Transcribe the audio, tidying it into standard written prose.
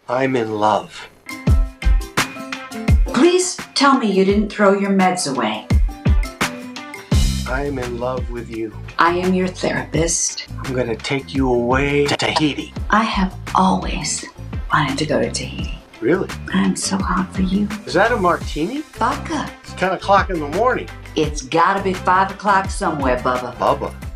I'm in love. Please tell me you didn't throw your meds away. I'm in love with you. I am your therapist. I'm gonna take you away to Tahiti. I have always wanted to go to Tahiti. Really? I'm so hot for you. Is that a martini? Vodka. It's 10 o'clock in the morning. It's gotta be 5 o'clock somewhere, Bubba. Bubba.